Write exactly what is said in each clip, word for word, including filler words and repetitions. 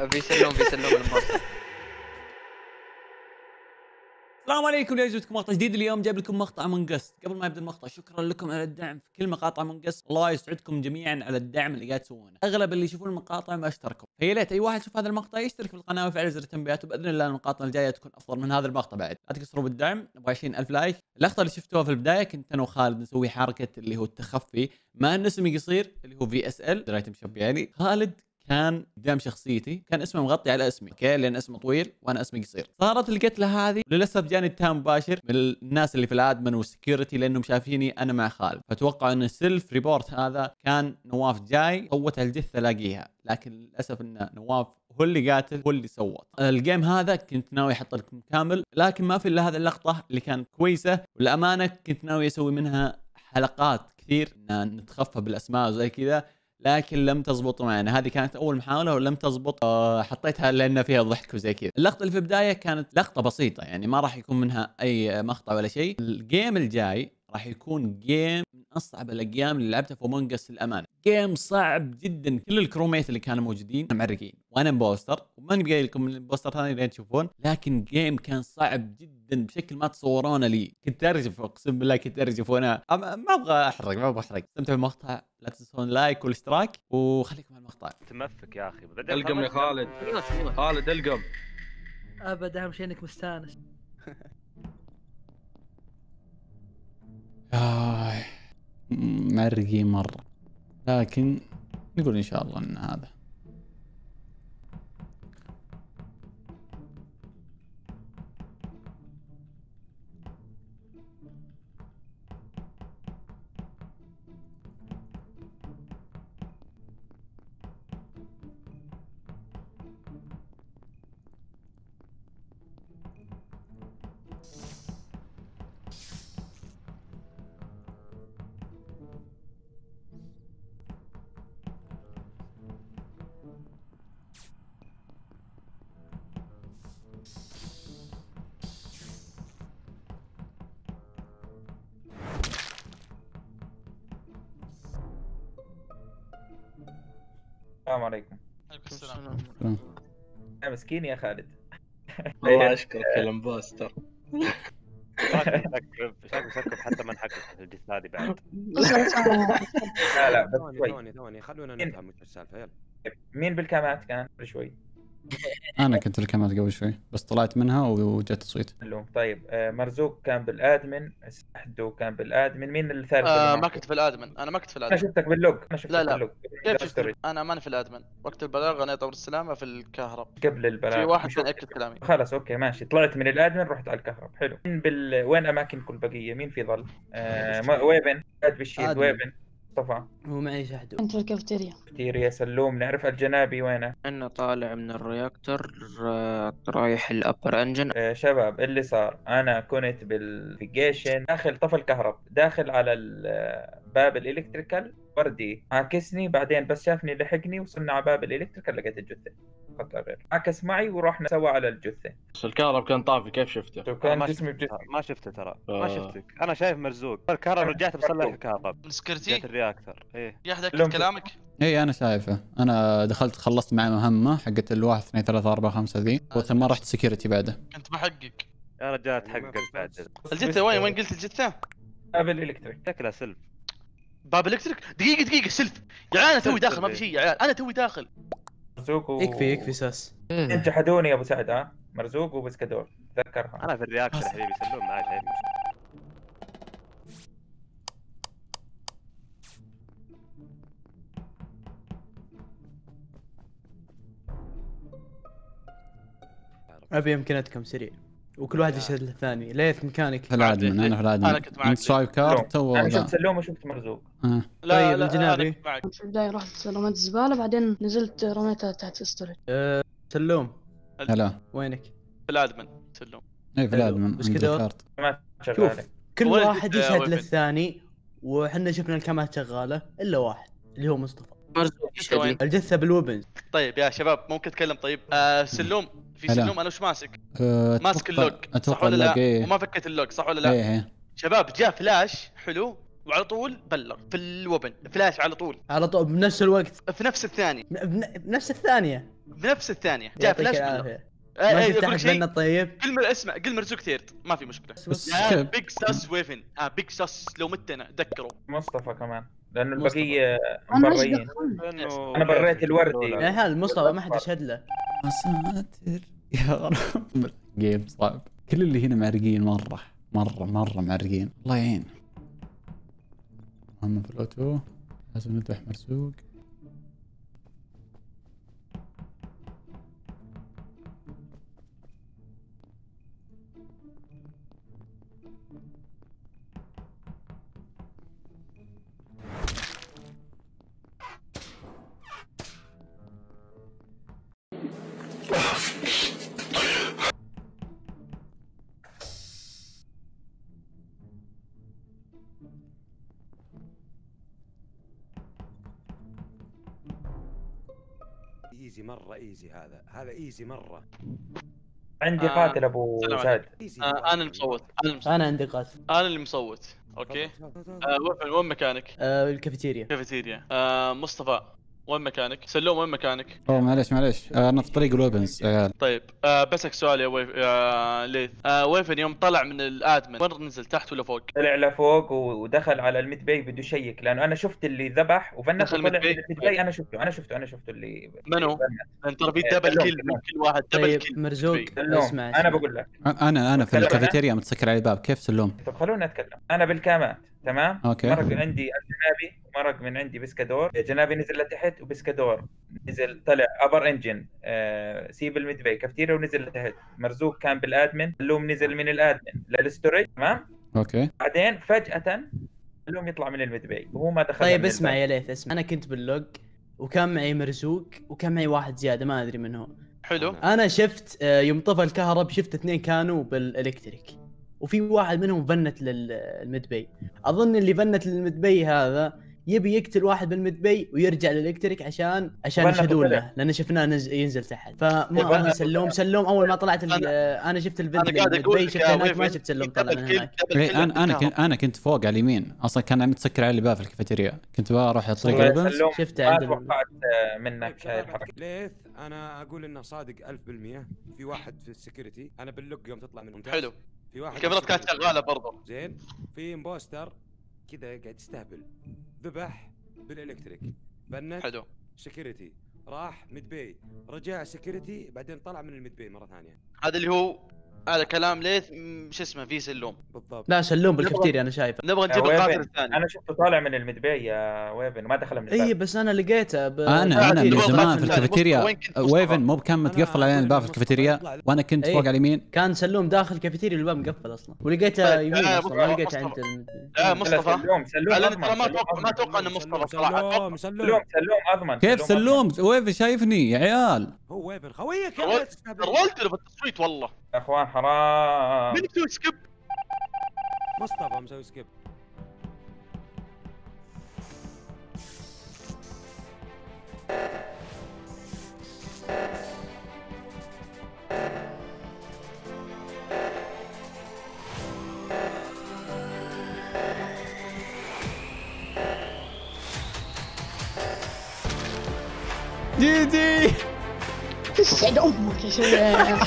بيسلون بيسلون المباراه. السلام عليكم يا جزء مقطع جديد. اليوم جايب لكم مقطع من قص. قبل ما يبدا المقطع شكرا لكم على الدعم في كل مقاطع من قص، الله يسعدكم جميعا على الدعم اللي قاعد تسوونه. اغلب اللي يشوفون المقاطع ما اشتركوا، فيا ليت اي واحد يشوف هذا المقطع يشترك في القناه ويفعل زر التنبيهات، وباذن الله المقاطع الجايه تكون افضل من هذا المقطع. بعد لا تقصروا بالدعم، نبغى عشرين ألف لايك. اللقطه اللي شفتوها في البدايه كنت انا وخالد نسوي حركه اللي هو التخفي، ما ان اسمي قصير اللي هو في اس ال درايتم مشبي علي. خالد كان قدام شخصيتي كان اسمه مغطي على اسمي، اوكي، لان اسمه طويل وانا اسمي قصير. صارت القتله هذه للاسف جاني اتهام مباشر من الناس اللي في الادمن والسكيورتي لانهم شايفيني انا مع خالد، فتوقعوا ان السيلف ريبورت هذا كان نواف جاي صوت على الجثه لاقيها، لكن للاسف ان نواف هو اللي قاتل، هو اللي صوت. الجيم هذا كنت ناوي احط لكم كامل، لكن ما في الا هذه اللقطه اللي كانت كويسه، والامانه كنت ناوي اسوي منها حلقات كثير ان نتخفى بالاسماء وزي كذا، لكن لم تزبط معنا. هذه كانت اول محاوله ولم تزبط، أه حطيتها لان فيها ضحك وزي كذا. اللقطه اللي في البدايه كانت لقطه بسيطه، يعني ما راح يكون منها اي مقطع ولا شيء. الجيم الجاي راح يكون جيم من اصعب الاجيام اللي لعبتها في مونجس الامانه. جيم صعب جدا، كل الكروميت اللي كانوا موجودين معرقين وانا امبوستر، وما نبي قايل لكم الامبوستر ثاني اللي تشوفون، لكن جيم كان صعب جدا بشكل ما تصورونه لي. كنت ارجف، اقسم بالله كنت ارجف، وانا ما ابغى احرق ما ابغى احرق. استمتعوا بالمقطع، لا تنسون لايك والاشتراك وخليكم على المقطع. تمفك يا اخي. القم يا خالد. خالد القم. ابد اهم شيء انك مستانس. آه مرقي مرة، لكن نقول إن شاء الله أن هذا السلام عليكم. عليكم السلام. يا مسكين يا خالد. الله يشكرك يا الامبوستر. شكرا شكرا حتى ما نحكي في الجثة هذه بعد. لا لا بس ثواني شوي. ثواني ثواني خلونا نفهم وش السالفة. يلا مين بالكامات كان شوي؟ أنا كنت الكاميرا قبل شوي بس طلعت منها وجت تصويت. اللوم. طيب آه مرزوق كان بالادمن، سحدو كان بالادمن، مين الثالث؟ آه ما كنت في الادمن، انا ما كنت في انا الادمن. شفتك باللوج، انا شفتك لا لا باللوج. كيف شفت؟ انا ماني في الادمن. وقت البلاغ انا يطور السلامه في الكهرب قبل البلاغ في واحد مش كان وقت- ياكد كلامي. خلاص اوكي ماشي، طلعت من الادمن رحت على الكهرب. حلو. مين بال وين اماكنكم البقيه؟ مين في ظل؟ آه ما... ويبن قاعد بالشيد. آدمن. ويبن مصطفى ومعي شحدو. كنت في الكافتيريا. كثير يا سلوم. نعرف الجنابي وينه؟ أنا طالع من الرياكتور آه، رايح الأبر أنجن. آه شباب اللي صار، انا كنت بالفيجيشن داخل طفى الكهرب، داخل على ال- باب الالكتريكال، وردي عاكسني، بعدين بس شافني لحقني، وصلنا على باب الالكتريكال لقيت الجثه فقط لا غير. عكس معي ورحنا سوا على الجثه. بس الكهرب كان طافي كيف شفته؟ شو أنا كان ما جسمي شفته بجسمي. ما شفته ترى ما آه. شفتك. انا شايف مرزوق الكهرباء، رجعت بصلح الكهرباء جات السكرتي الرياكتور. ايه في احد لهم ياكد كلامك؟ اي انا شايفه، انا دخلت خلصت معي مهمه حقت الواحد اثنين ثلاثة أربعة خمسة ذي، وثم رحت سكيورتي بعده. كنت بحقق يا رجال تحقق بعد. الجثه. وين وين قلت الجثه؟ باب الالكتريك. شكلها سلف. باب الكتريك. دقيقه دقيقه سلف يا عيال، انا توي سلف داخل ما في إيه. شيء يا عيال، انا توي داخل. مرزوق و... يكفي يكفي ساس. انت جحدوني يا ابو سعد. ها مرزوق وبسكادور تذكرها. انا في الرياكتور يا حبيبي. سلوم معاي شايف. ابي امكانياتكم سريع وكل واحد يشهد للثاني. ليث مكانك. في الادمن، انا في الادمن. أنا كنت معك. انت سوايب كارت تو انا ذا. شفت سلوم وشفت مرزوق. آه. لا طيب، لا الجنابي. أنا كنت معك. كنت في البداية رحت رميت الزبالة، بعدين نزلت رميتها تحت الستورج. أه سلوم هلا وينك؟ في الادمن سلم. اي في حلو. الادمن بس عندي كذا. الكارت. ما شوف شغاله. كل ولد واحد يا يشهد ويبن. للثاني، وحنا شفنا الكاميرات شغالة الا واحد اللي هو مصطفى. مرزوق يشهد لي. الجثة بالوبن. طيب يا شباب ممكن اتكلم؟ طيب آه سلوم في هلا. سلوم انا وش ماسك؟ أه ماسك أتوقع- اللوج صح اتوقع ولا لا؟ اللوج. ايه وما فكيت اللوج صح ولا لا؟ ايه ايه. شباب جاء فلاش حلو وعلى طول بلغ في الوبن، فلاش على طول على طول بنفس الوقت. في نفس الثانية. بن- بنفس الثانية. بنفس الثانيه جاء يعطيك فلاش العافيه. بالله. ما إيه، شفت أقول احد شيء، منا طيب؟ قل من اسمع قل مرزوق ثيرد ما في مشكله. بس يا كيف؟ بيج ساس ويفن اه بيج ساس لو مت انا ذكروا مصطفى كمان لانه مصطفى. البقيه انا ايش مبريين. دخلني؟ انا بريت الوردي. يا حال مصطفى ما حد يشهد له. يا ساتر يا رب. جيم صعب. كل اللي هنا معرقين مره مره مره معرقين، الله يعين. اما في الاوتو لازم نذبح مرزوق. ايزي مره ايزي، هذا هذا ايزي مره. عندي آه، قاتل ابو سلام سعد. ايزي آه مرة. انا المصوت انا المصوت انا عندي قاتل. انا اللي مصوت. اوكي آه وين وين مكانك؟ آه الكافيتيريا. كافيتيريا. آه مصطفى وين مكانك؟ سلوم وين مكانك؟ اوه معليش معليش آه، انا في طريق الويبنز يا عيال. طيب آه بسك سؤال يا ويف يا ليث. آه ويفن يوم طلع من الادمن وين نزل، تحت ولا فوق؟ طلع لفوق ودخل على الميد باي بده يشيك، لانه انا شفت اللي ذبح وفنت دخل وطلع من ميد باي؟ الميد باي. انا شفته انا شفته انا شفته اللي منو؟ لان ترى في آه، دبل سلوم، كيل سلوم. من كل واحد دبل طيب كيل. مرزوق سلوم. اسمع انا اسمع. بقول لك انا انا في أتكلم أنا؟ الكافيتيريا متسكر على الباب، كيف سلوم؟ طب خلوني اتكلم. انا بالكامات تمام. أوكي. مرق عندي الجنابي ومرق من عندي بسكادور. جنابي نزل لتحت وبسكادور نزل طلع ابر انجن. آه سيب الميد باي كافتيريا ونزل لتحت. مرزوق كان بالادمن، اللوم نزل من الادمن للستوري تمام. اوكي بعدين فجأة اللوم يطلع من الميد باي وهو ما دخل. طيب اسمع يا ليث اسمع. انا كنت باللوج وكان معي مرزوق وكان معي واحد زياده ما ادري من هو. حلو. انا شفت آه، يوم طفى الكهرب شفت اثنين كانوا بالالكتريك وفي واحد منهم فنت للمدبي. اظن اللي فنت للمدبي هذا يبي يقتل واحد بالمدبي ويرجع للالكتريك عشان عشان فنت يشهدون وطلع. له، لان شفناه نز... ينزل تحت. فما فنت أنا سلوم سلوم اول ما طلعت ال... أنا- انا شفت الفيديو انا قاعد اقول للمدبي لك شفت يا هناك ما ويفن، شفت سلوم في طلع دبل من كيل- هناك. دبل إيه، كيل انا انا بالكهرباء. كنت انا كنت فوق على اليمين، اصلا كان متسكر على الباب في الكافيتيريا، كنت بروح على طريق والله الويبنز. سلوم شفته ما عند ال- توقعت آه، طيب منك هاي شباب، الحركة. ليث انا اقول انه صادق ألف بالمية. في واحد في السكيورتي، انا باللوك يوم تطلع من ممتاز. حلو. في واحد الكاميرات كانت بالسكيورتي. شغاله برضه. زين. في امبوستر كذا قاعد يستهبل، ذبح بالالكتريك، بنت حلو. سكيورتي، راح ميد باي، رجع سكيورتي، بعدين طلع من الميد باي مره ثانيه. هذا اللي هو هذا كلام ليث م- شو اسمه في سلوم. بالضبط. لا سلوم بالكافيتيريا انا شايفه. نبغى يا نجيب القاتل ويفن، الثاني. انا شفته طالع من الميد باي يا ويفن ما دخل من الباب. اي بس انا لقيته ب... انا انا من نبغى زمان القاتل في الثاني. الكافيتيريا. وين كنت مصطفى؟ ويفن مو كان متقفل علينا الباب في الكافيتيريا وانا كنت إيه. فوق على اليمين. كان سلوم داخل الكافيتيريا الباب مقفل اصلا ولقيته طيب، يمين آه، اصلا ما مصطفى، لقيته عند مصطفى. ال- لا لا، مصطفى سلوم سلوم انا اضمن. ترى ما سلوم اتوقع ما أضمن. اتوقع انه مصطفى صراحه. سلوم سلوم سلوم سلوم اضمن. كيف سلوم سلوم؟ ويفن شايفني يا عيال. هو ويفن خويك يا رولت لا تستهبل. رولت له في التصويت والله. يا اخوان حرام. من يسوي سكيب؟ مصطفى مسوي سكيب. جي جي تسعد امك يا شباب.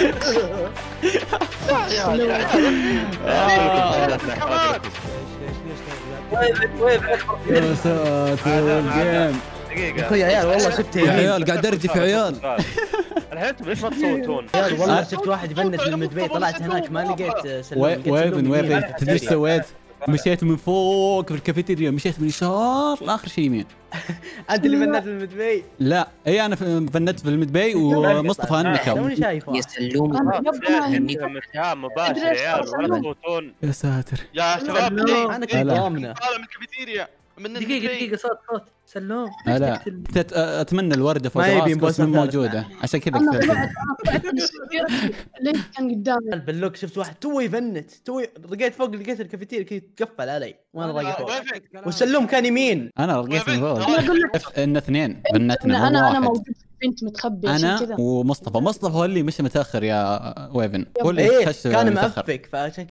يا ساتر جيم. دقيقة اخوي يا عيال والله شفت يا يمين. عيال قاعد ارجف يا عيال. الحين انتم ليش ما تصوتون؟ يا عيال والله شفت واحد يفنت للمدبي طلعت هناك ما لقيت سلوم. وي- لقيت سلوم ويفن يمين. ويفن تدري ايش سويت؟ مشيت من فوق في الكافيتيريا، مشيت من يسار لاخر شيء يمين. انت اللي فنت للمدبي. لا اي انا في- فندت في المدبي ومصطفى انكم. توني شايفه. يا سلوم انا قبل ما عندكم اتهام مباشر يا عيال ولا تصوتون. يا ساتر. يا شباب انا كنت لا. ضامنه. طالع من الكافيتيريا من دقيقة البيت. دقيقة صوت صوت سلوم. لا تت- اتمنى الورده فوق ما يبي راسك بس نبوسها مو ثالث موجوده عشان كذا انا كتبت. طلعت انا طلعت من السكيورتي ليش كان قدامي. باللوك شفت واحد توي يفنت توي رقيت فوق لقيت الكافيتيريا كذا تقفل علي وانا راقي فوق والسلوم كان يمين. انا لقيت من فوق. انا اقول لك شوف ان اثنين بنتنا انا مو انا انا واحد. موجود في بنت متخبي عشان انا كذا. ومصطفى. مصطفى هو اللي مشى متاخر يا ويفن، هو اللي ايه خش كان متاخر. مأفك فعشان